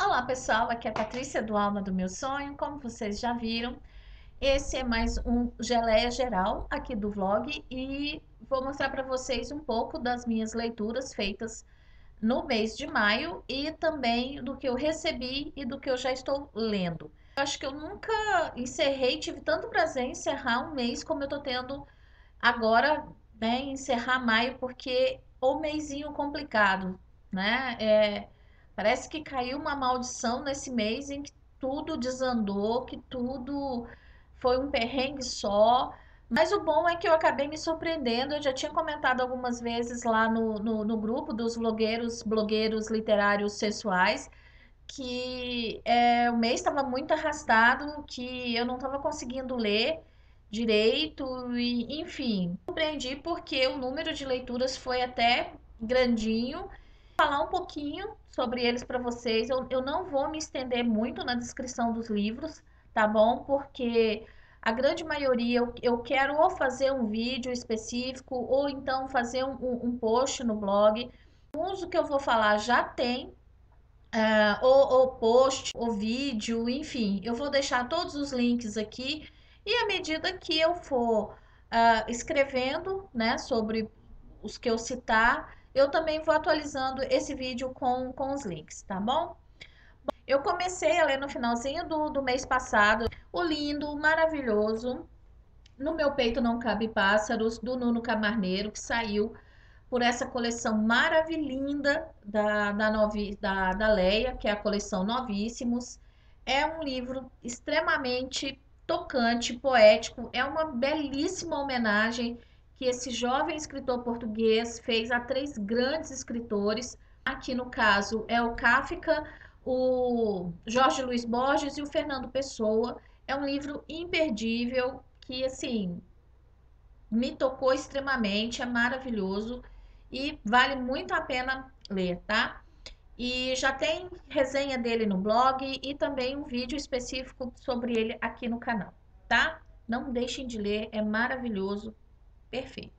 Olá pessoal, aqui é a Patrícia do Alma do Meu Sonho. Como vocês já viram, esse é mais um geleia geral aqui do vlog e vou mostrar para vocês um pouco das minhas leituras feitas no mês de maio e também do que eu recebi e do que eu já estou lendo. Eu acho que eu nunca tive tanto prazer em encerrar um mês como eu tô tendo agora, né, encerrar maio, porque o mesinho complicado, né? Parece que caiu uma maldição nesse mês em que tudo desandou, que tudo foi um perrengue só. Mas o bom é que eu acabei me surpreendendo. Eu já tinha comentado algumas vezes lá no grupo dos blogueiros literários sensuais, que o mês estava muito arrastado, que eu não estava conseguindo ler direito, e enfim, compreendi porque o número de leituras foi até grandinho. Falar um pouquinho sobre eles para vocês. Eu não vou me estender muito na descrição dos livros, tá bom? Porque a grande maioria eu quero ou fazer um vídeo específico ou então fazer um post no blog. Alguns do que eu vou falar já tem ou post, ou vídeo, enfim, eu vou deixar todos os links aqui e à medida que eu for escrevendo, né, sobre os que eu citar, eu também vou atualizando esse vídeo com os links, tá bom? Eu comecei a ler no finalzinho do mês passado o lindo, maravilhoso No Meu Peito Não Cabe Pássaros, do Nuno Camarneiro, que saiu por essa coleção maravilhinda da Leia, que é a coleção Novíssimos. É um livro extremamente tocante, poético, é uma belíssima homenagem que esse jovem escritor português fez a três grandes escritores. Aqui no caso é o Kafka, o Jorge Luiz Borges e o Fernando Pessoa. É um livro imperdível que, assim, me tocou extremamente, é maravilhoso e vale muito a pena ler, tá? E já tem resenha dele no blog e também um vídeo específico sobre ele aqui no canal, tá? Não deixem de ler, é maravilhoso, perfeito.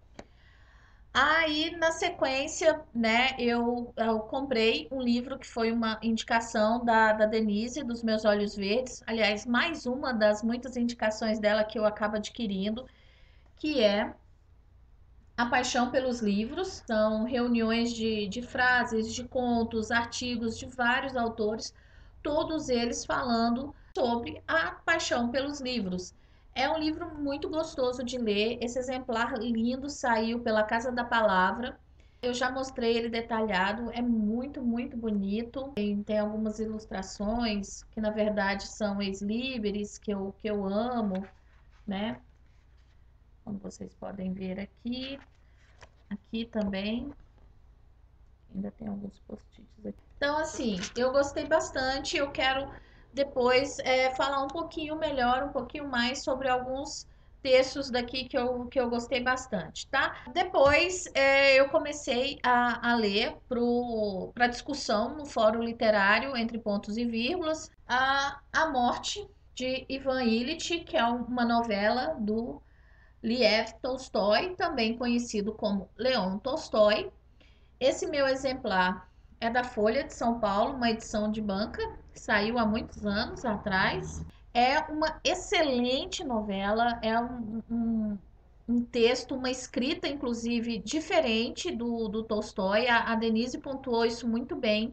Aí, na sequência, né, eu comprei um livro que foi uma indicação da Denise, dos Meus Olhos Verdes. Aliás, mais uma das muitas indicações dela que eu acabo adquirindo, que é A Paixão pelos Livros. São reuniões de frases, de contos, artigos de vários autores, todos eles falando sobre a paixão pelos livros. É um livro muito gostoso de ler. Esse exemplar lindo saiu pela Casa da Palavra. Eu já mostrei ele detalhado, é muito, muito bonito. Tem algumas ilustrações que, na verdade, são ex-libris, que eu amo, né? Como vocês podem ver aqui. Aqui também. Ainda tem alguns post-its aqui. Então, assim, eu gostei bastante. Eu quero depois falar um pouquinho melhor, um pouquinho mais sobre alguns textos daqui que eu gostei bastante, tá? Depois eu comecei a ler para discussão no Fórum Literário, entre pontos e vírgulas, a Morte de Ivan Ilitch, que é uma novela do Lev Tolstói, também conhecido como Leon Tolstói. Esse meu exemplar é da Folha de São Paulo, uma edição de banca, que saiu há muitos anos atrás. É uma excelente novela, é um texto, uma escrita, inclusive, diferente do Tolstói. A Denise pontuou isso muito bem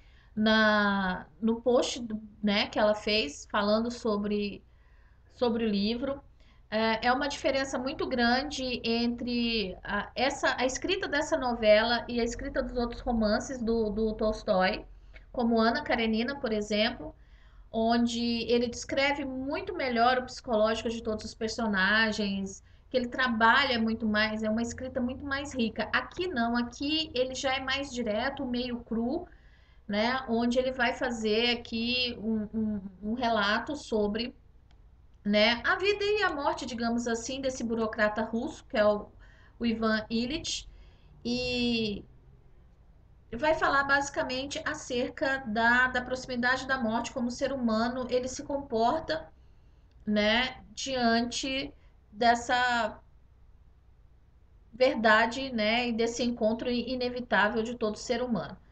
no post, né, que ela fez, falando sobre o livro. É uma diferença muito grande entre a escrita dessa novela e a escrita dos outros romances do Tolstói, como Ana Karenina, por exemplo, onde ele descreve muito melhor o psicológico de todos os personagens, que ele trabalha muito mais, é uma escrita muito mais rica. Aqui não, aqui ele já é mais direto, meio cru, né? Onde ele vai fazer aqui um relato sobre, né, a vida e a morte, digamos assim, desse burocrata russo, que é o Ivan Ilitch, e vai falar basicamente acerca da proximidade da morte, como o ser humano ele se comporta, né, diante dessa verdade, né, e desse encontro inevitável de todo ser humano.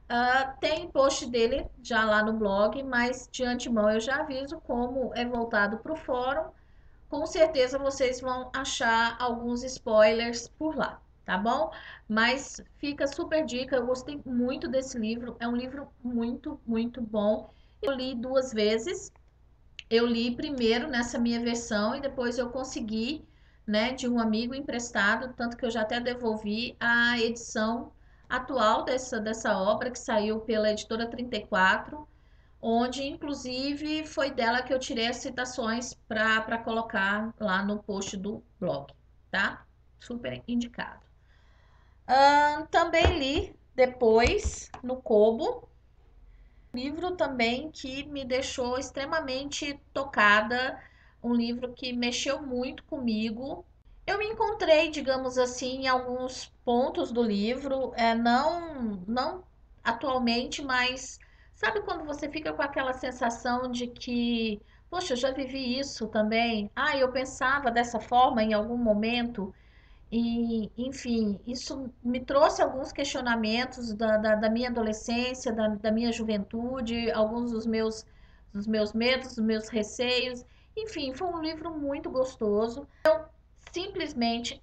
Tem post dele já lá no blog, mas de antemão eu já aviso como é voltado para o fórum. Com certeza vocês vão achar alguns spoilers por lá, tá bom? Mas fica super dica, eu gostei muito desse livro, é um livro muito, muito bom. Eu li duas vezes, eu li primeiro nessa minha versão e depois eu consegui, né, de um amigo emprestado, tanto que eu já até devolvi a edição atual dessa obra que saiu pela editora 34, onde inclusive foi dela que eu tirei as citações para colocar lá no post do blog, tá? Super indicado. Também li depois no Kobo, livro também que me deixou extremamente tocada, um livro que mexeu muito comigo. Eu me encontrei, digamos assim, em alguns pontos do livro, não atualmente, mas sabe quando você fica com aquela sensação de que, poxa, eu já vivi isso também? Ah, eu pensava dessa forma em algum momento. E, enfim, isso me trouxe alguns questionamentos da minha adolescência, da minha juventude, alguns dos meus medos, dos meus receios. Enfim, foi um livro muito gostoso. Simplesmente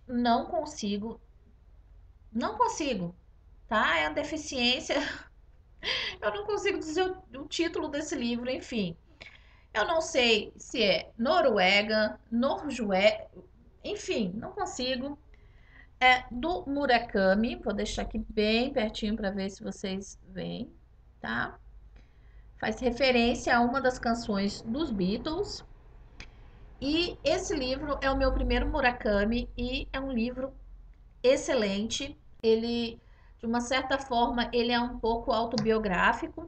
não consigo, tá? É a deficiência. Eu não consigo dizer o título desse livro, enfim. Eu não sei se é Noruega, Norjué, enfim, não consigo. É do Murakami. Vou deixar aqui bem pertinho para ver se vocês veem, tá? Faz referência a uma das canções dos Beatles. E esse livro é o meu primeiro Murakami e é um livro excelente. Ele, de uma certa forma, ele é um pouco autobiográfico.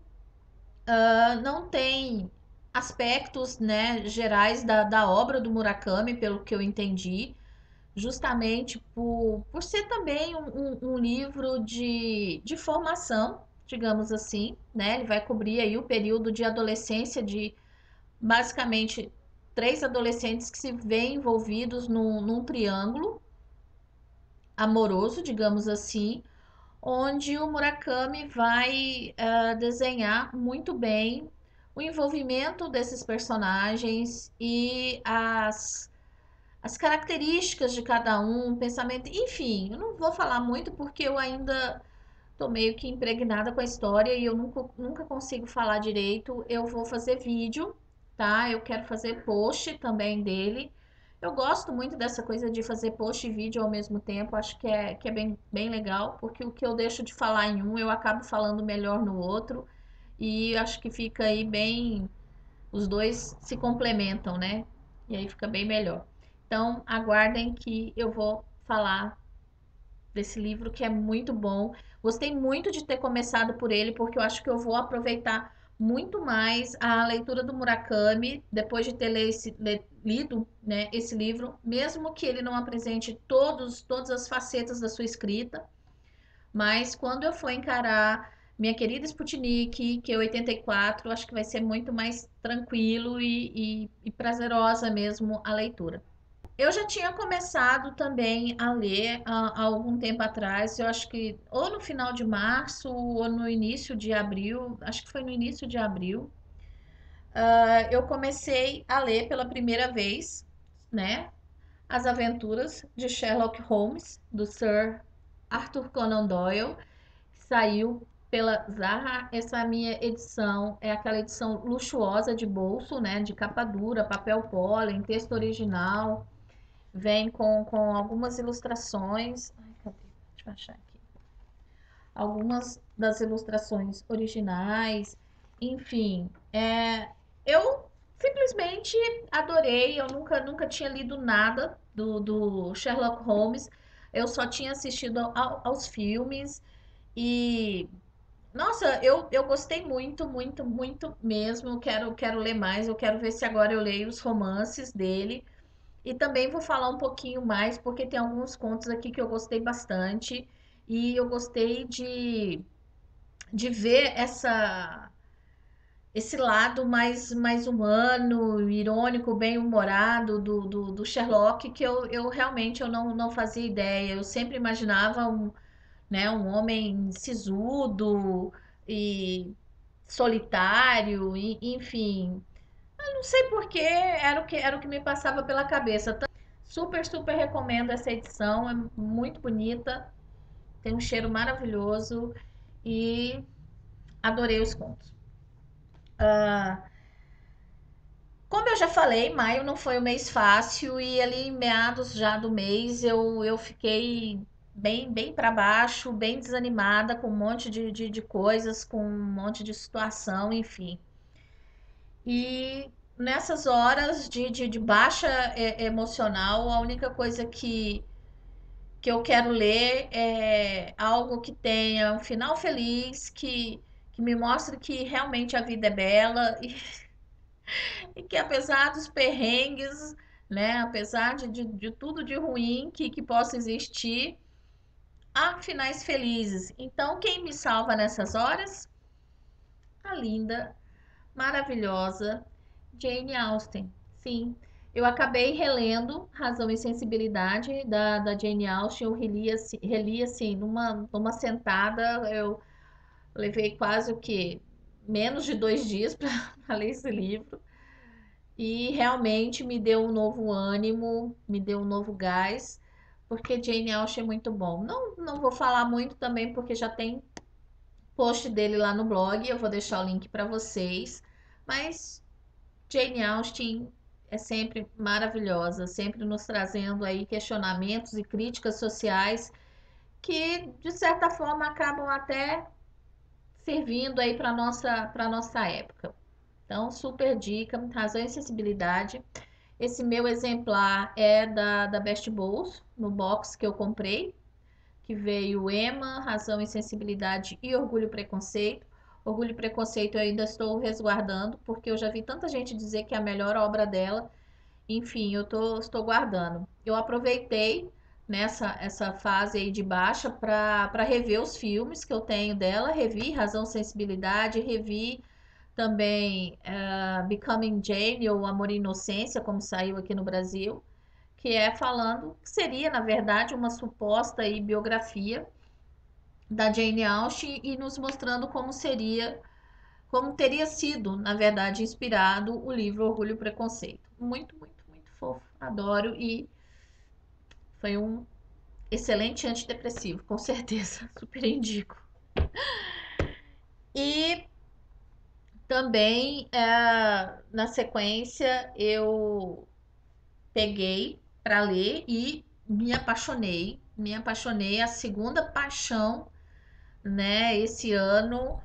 Não tem aspectos, né, gerais da obra do Murakami, pelo que eu entendi, justamente por ser também um livro de formação, digamos assim, né? Ele vai cobrir aí o período de adolescência de basicamente três adolescentes que se veem envolvidos num triângulo amoroso, digamos assim, onde o Murakami vai desenhar muito bem o envolvimento desses personagens e as características de cada um, o pensamento, enfim, eu não vou falar muito porque eu ainda tô meio que impregnada com a história e eu nunca consigo falar direito. Eu vou fazer vídeo, tá? Eu quero fazer post também dele. Eu gosto muito dessa coisa de fazer post e vídeo ao mesmo tempo, acho que é bem legal, porque o que eu deixo de falar em um, eu acabo falando melhor no outro, e acho que fica aí bem, os dois se complementam, né? E aí fica bem melhor. Então, aguardem que eu vou falar desse livro que é muito bom. Gostei muito de ter começado por ele, porque eu acho que eu vou aproveitar muito mais a leitura do Murakami depois de ter lido, né, esse livro, mesmo que ele não apresente todas as facetas da sua escrita, mas quando eu for encarar minha querida Sputnik, que é 84, acho que vai ser muito mais tranquilo e prazerosa mesmo a leitura. Eu já tinha começado também a ler há algum tempo atrás, eu acho que ou no final de março ou no início de abril, acho que foi no início de abril, eu comecei a ler pela primeira vez, né, As Aventuras de Sherlock Holmes, do Sir Arthur Conan Doyle. Saiu pela Zahra. Essa minha edição é aquela edição luxuosa de bolso, né, de capa dura, papel pólen, texto original. Vem com algumas ilustrações. Ai, cadê? Deixa eu achar aqui. Algumas das ilustrações originais. Enfim, eu simplesmente adorei. Eu nunca tinha lido nada do Sherlock Holmes. Eu só tinha assistido aos filmes. E, nossa, eu gostei muito, muito, muito mesmo. Quero ler mais. Eu quero ver se agora eu leio os romances dele. E também vou falar um pouquinho mais, porque tem alguns contos aqui que eu gostei bastante. E eu gostei de ver esse lado mais humano, irônico, bem-humorado do Sherlock, que eu realmente eu não fazia ideia. Eu sempre imaginava né, um homem sisudo, e solitário, enfim. Eu não sei por que era o que me passava pela cabeça. Super, super recomendo essa edição, é muito bonita, tem um cheiro maravilhoso e adorei os contos. Como eu já falei, maio não foi um mês fácil e ali em meados já do mês eu fiquei bem para baixo, bem desanimada com um monte de coisas, com um monte de situação, enfim. E nessas horas de baixa emocional, a única coisa que eu quero ler é algo que tenha um final feliz, que me mostre que realmente a vida é bela e que apesar dos perrengues, né, apesar de tudo de ruim que possa existir, há finais felizes. Então, quem me salva nessas horas? A linda, maravilhosa Jane Austen. Sim, eu acabei relendo Razão e Sensibilidade da Jane Austen. Eu reli assim, numa sentada. Eu levei quase o que? Menos de 2 dias para ler esse livro. E realmente me deu um novo ânimo, me deu um novo gás, porque Jane Austen é muito bom. Não vou falar muito também, porque já tem post dele lá no blog, eu vou deixar o link para vocês. Mas Jane Austen é sempre maravilhosa, sempre nos trazendo aí questionamentos e críticas sociais que, de certa forma, acabam até servindo aí para nossa época. Então, super dica, Razão e Sensibilidade. Esse meu exemplar é da Best Bols, no box que eu comprei, que veio Emma, Razão e Sensibilidade e Orgulho e Preconceito. Orgulho e Preconceito eu ainda estou resguardando, porque eu já vi tanta gente dizer que é a melhor obra dela. Enfim, estou guardando. Eu aproveitei nessa essa fase aí de baixa para rever os filmes que eu tenho dela. Revi Razão, Sensibilidade, revi também Becoming Jane ou Amor e Inocência, como saiu aqui no Brasil, que é falando que seria, na verdade, uma suposta aí, biografia da Jane Austen e nos mostrando como seria, como teria sido, na verdade, inspirado o livro Orgulho e Preconceito. Muito, muito, muito fofo. Adoro e foi um excelente antidepressivo, com certeza. Super indico. E também, na sequência, eu peguei para ler e me apaixonei. Me apaixonei, a segunda paixão, né, esse ano,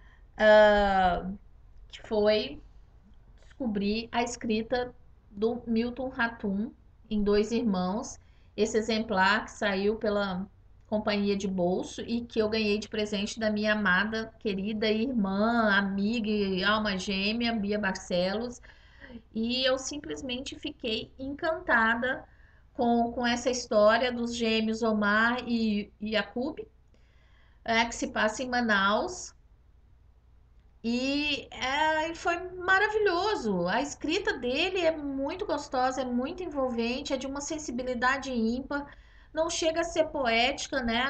que foi descobrir a escrita do Milton Ratum em Dois Irmãos. Esse exemplar que saiu pela Companhia de Bolso e que eu ganhei de presente da minha amada, querida irmã, amiga e alma gêmea, Bia Barcelos. E eu simplesmente fiquei encantada com essa história dos gêmeos Omar e Yakub, que se passa em Manaus. E foi maravilhoso. A escrita dele é muito gostosa, é muito envolvente, é de uma sensibilidade ímpar. Não chega a ser poética, né,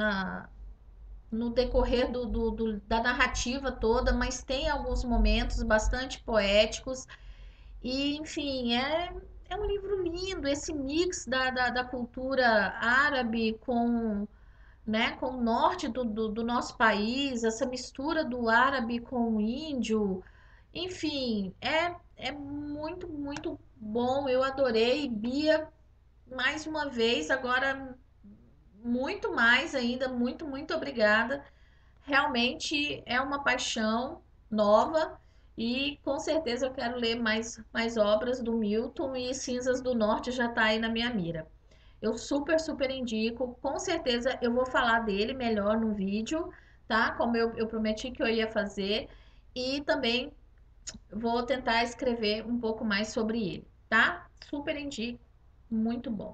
no decorrer da narrativa toda, mas tem alguns momentos bastante poéticos. E, enfim, é um livro lindo, esse mix da cultura árabe né, com o norte do nosso país, essa mistura do árabe com o índio, enfim, é muito, muito bom. Eu adorei. Bia, mais uma vez, agora muito mais ainda, muito, muito obrigada. Realmente é uma paixão nova e com certeza eu quero ler mais obras do Milton e Cinzas do Norte já está aí na minha mira. Eu super, super indico. Com certeza eu vou falar dele melhor no vídeo, tá? Como eu prometi que eu ia fazer. E também vou tentar escrever um pouco mais sobre ele, tá? Super indico. Muito bom.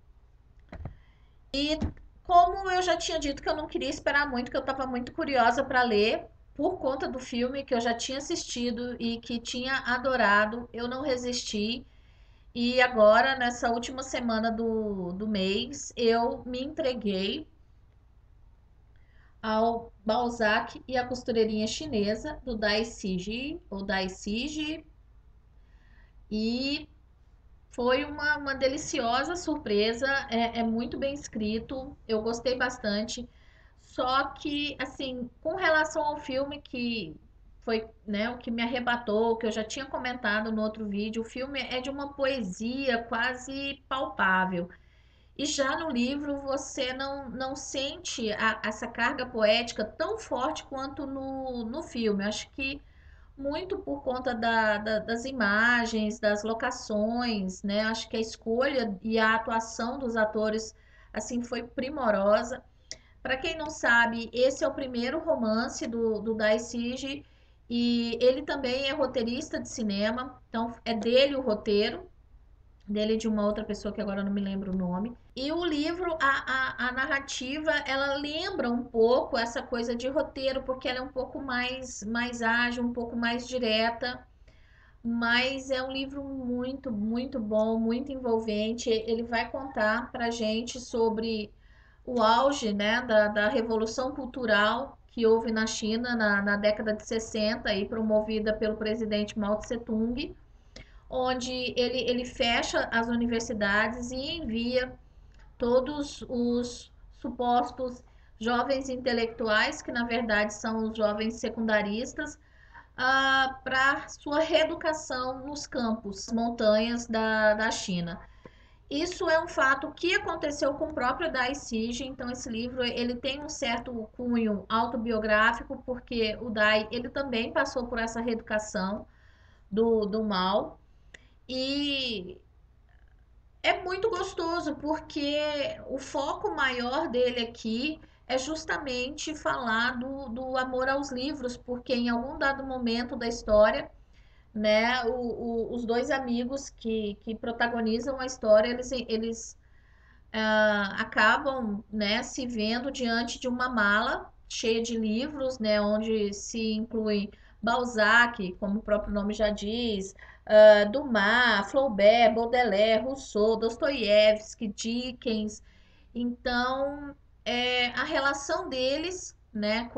E como eu já tinha dito que eu não queria esperar muito, que eu estava muito curiosa para ler, por conta do filme que eu já tinha assistido e que tinha adorado, eu não resisti. E agora, nessa última semana do mês, eu me entreguei ao Balzac e a Costureirinha Chinesa, do Dai Siji, ou Dai Siji, e foi uma deliciosa surpresa, é muito bem escrito, eu gostei bastante. Só que, assim, com relação ao filme que foi, né, o que me arrebatou, que eu já tinha comentado no outro vídeo, o filme é de uma poesia quase palpável. E já no livro você não sente essa carga poética tão forte quanto no filme. Acho que muito por conta das imagens, das locações, né? Acho que a escolha e a atuação dos atores assim foi primorosa. Para quem não sabe, esse é o primeiro romance do Dai Siji e ele também é roteirista de cinema, então é dele o roteiro, dele e de uma outra pessoa que agora eu não me lembro o nome. E o livro, a narrativa, ela lembra um pouco essa coisa de roteiro, porque ela é um pouco mais ágil, um pouco mais direta, mas é um livro muito, muito bom, muito envolvente. Ele vai contar pra gente sobre o auge, né, da revolução cultural que houve na China na década de 60, aí, promovida pelo presidente Mao Tse-tung, onde ele fecha as universidades e envia todos os supostos jovens intelectuais, que na verdade são os jovens secundaristas, para sua reeducação nos campos, montanhas da China. Isso é um fato que aconteceu com o próprio Dai Siji, então esse livro ele tem um certo cunho autobiográfico, porque o Dai ele também passou por essa reeducação do mal, e é muito gostoso, porque o foco maior dele aqui é justamente falar do amor aos livros, porque em algum dado momento da história, né, os dois amigos que protagonizam a história, eles acabam, né, se vendo diante de uma mala cheia de livros, né, onde se inclui Balzac, como o próprio nome já diz, Dumas, Flaubert, Baudelaire, Rousseau, Dostoiévski, Dickens. Então, a relação deles, né,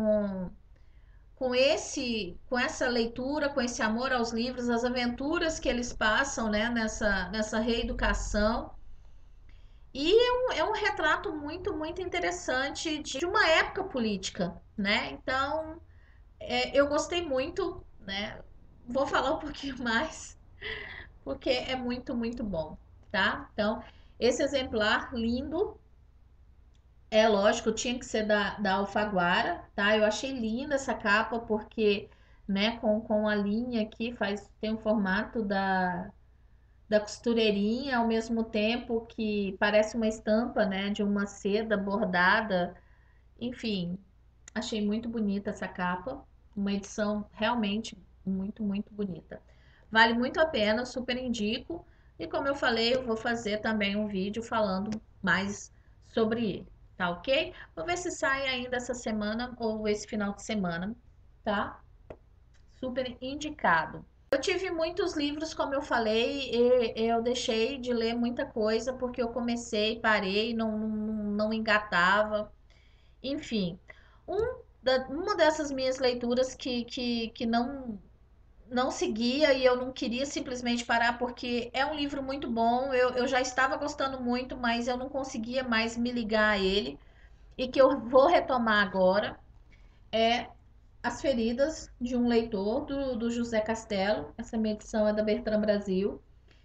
com essa leitura, com esse amor aos livros, as aventuras que eles passam, né, nessa reeducação, e é um retrato muito, muito interessante de uma época política, né? Então, eu gostei muito, né? Vou falar um pouquinho mais, porque é muito, muito bom, tá? Então, esse exemplar lindo, é lógico, tinha que ser da Alfaguara, tá? Eu achei linda essa capa, porque, né, com a linha aqui, tem o formato da costureirinha, ao mesmo tempo que parece uma estampa, né, de uma seda bordada. Enfim, achei muito bonita essa capa, uma edição realmente muito, muito bonita. Vale muito a pena, super indico. E como eu falei, eu vou fazer também um vídeo falando mais sobre ele, tá ok? Vou ver se sai ainda essa semana ou esse final de semana, tá? Super indicado. Eu tive muitos livros, como eu falei, e eu deixei de ler muita coisa porque eu comecei, parei, não engatava. Enfim, uma dessas minhas leituras que não seguia e eu não queria simplesmente parar porque é um livro muito bom, eu já estava gostando muito, mas eu não conseguia mais me ligar a ele, e que eu vou retomar agora, é As Feridas de um Leitor, do José Castelo. Essa minha edição é da Bertrand Brasil.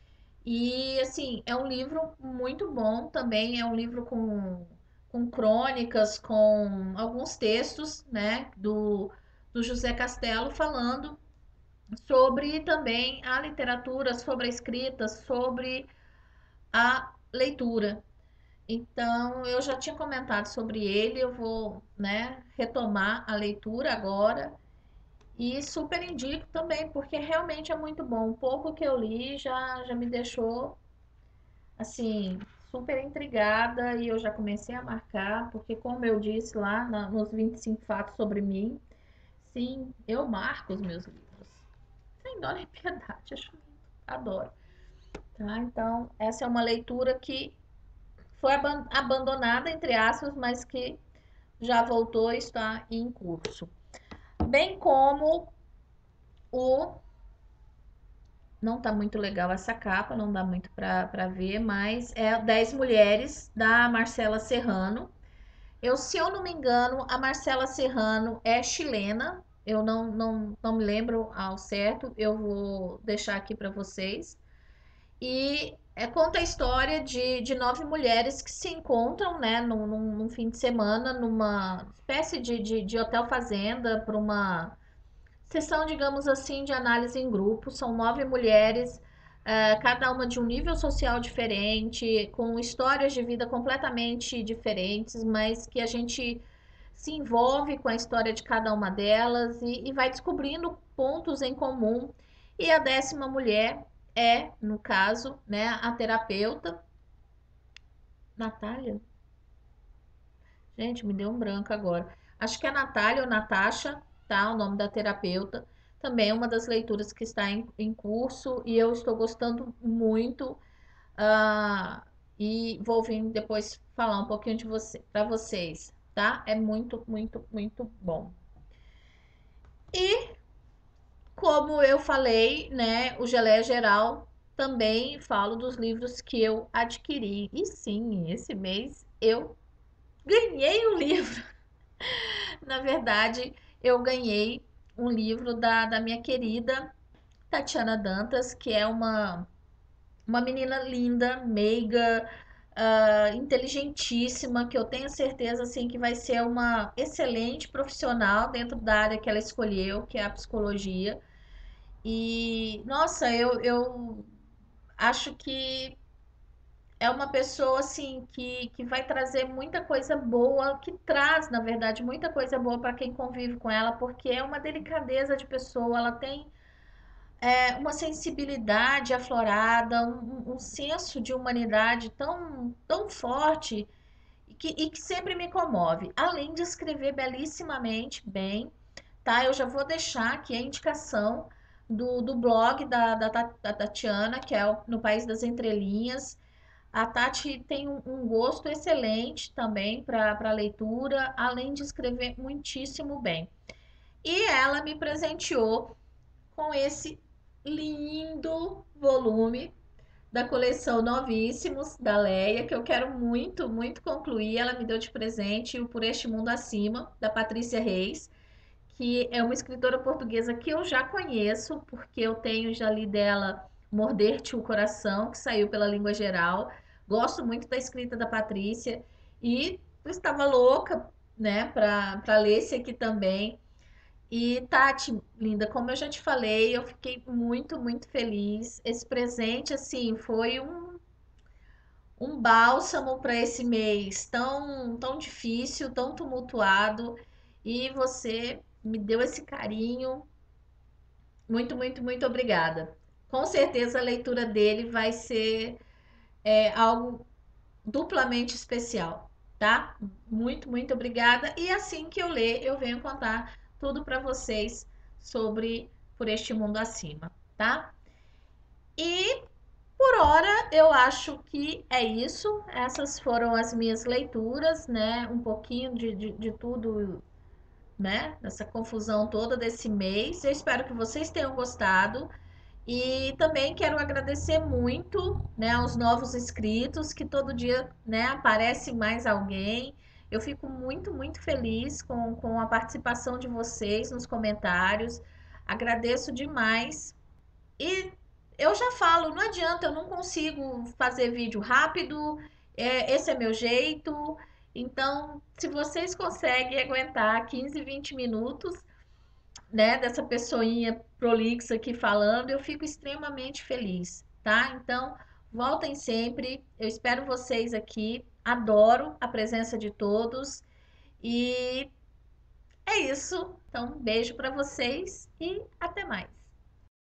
E, assim, é um livro muito bom também. É um livro com crônicas, com alguns textos, né, do José Castelo, falando sobre também a literatura, sobre a escrita, sobre a leitura. Então, eu já tinha comentado sobre ele, eu vou, né, retomar a leitura agora. E super indico também, porque realmente é muito bom. O pouco que eu li já me deixou, assim, super intrigada, e eu já comecei a marcar, porque como eu disse lá nos 25 fatos sobre mim, sim, eu marco os meus livros. Sem dó nem piedade, acho lindo, adoro. Tá? Então, essa é uma leitura que foi abandonada, entre aspas, mas que já voltou e está em curso. Bem como o... Não tá muito legal essa capa, não dá muito para ver, mas é 10 Mulheres, da Marcela Serrano. Se eu não me engano, a Marcela Serrano é chilena. Eu não me lembro ao certo. Eu vou deixar aqui para vocês. Conta a história de 9 mulheres que se encontram, né, num fim de semana, numa espécie de hotel fazenda, para uma sessão, digamos assim, de análise em grupo. São 9 mulheres, cada uma de um nível social diferente, com histórias de vida completamente diferentes, mas que a gente se envolve com a história de cada uma delas e vai descobrindo pontos em comum. E a 10ª mulher é, no caso, né, a terapeuta Natália. Gente, me deu um branco agora. Acho que é Natália ou Natasha, tá? O nome da terapeuta. Também é uma das leituras que está em curso e eu estou gostando muito. ah, e vou vir depois falar um pouquinho de você, para vocês, tá? É muito, muito, muito bom. E como eu falei, né, o Geleia Geral também falo dos livros que eu adquiri. E sim, esse mês eu ganhei um livro. Na verdade, eu ganhei um livro da minha querida Tatiana Dantas, que é uma menina linda, meiga, inteligentíssima, que eu tenho certeza assim que vai ser uma excelente profissional dentro da área que ela escolheu, que é a psicologia. E nossa, eu acho que é uma pessoa assim que vai trazer muita coisa boa, que traz, na verdade, muita coisa boa para quem convive com ela, porque é uma delicadeza de pessoa, ela tem uma sensibilidade aflorada, um senso de humanidade tão forte e que sempre me comove. Além de escrever belíssimamente bem, tá? Eu já vou deixar aqui a indicação do blog da Tatiana, que é No País das Entrelinhas. A Tati tem um gosto excelente também para leitura, além de escrever muitíssimo bem. E ela me presenteou com esse lindo volume da coleção Novíssimos, da Leia, que eu quero muito, muito concluir. Ela me deu de presente o Por Este Mundo Acima, da Patrícia Reis, que é uma escritora portuguesa que eu já conheço, porque eu tenho, já li dela Morder-te o Coração, que saiu pela Língua Geral. Gosto muito da escrita da Patrícia e eu estava louca, né, para ler esse aqui também. E Tati, linda, como eu já te falei, eu fiquei muito, muito feliz. Esse presente, assim, foi um bálsamo para esse mês tão difícil, tão tumultuado. E você me deu esse carinho. Muito, muito, muito obrigada. Com certeza a leitura dele vai ser algo duplamente especial, tá? Muito, muito obrigada. E assim que eu ler, eu venho contar tudo para vocês sobre Por Este Mundo Acima, tá? E por hora eu acho que é isso. Essas foram as minhas leituras, né? Um pouquinho de tudo, né? Dessa confusão toda desse mês. Eu espero que vocês tenham gostado. E também quero agradecer muito, né, aos novos inscritos, que todo dia, né, aparece mais alguém. Eu fico muito, muito feliz com a participação de vocês nos comentários. Agradeço demais. E eu já falo, não adianta, eu não consigo fazer vídeo rápido, esse é meu jeito. Então, se vocês conseguem aguentar 15, 20 minutos, né, dessa pessoinha prolixa aqui falando, eu fico extremamente feliz, tá? Então, voltem sempre. Eu espero vocês aqui. Adoro a presença de todos e é isso. Então, um beijo para vocês e até mais.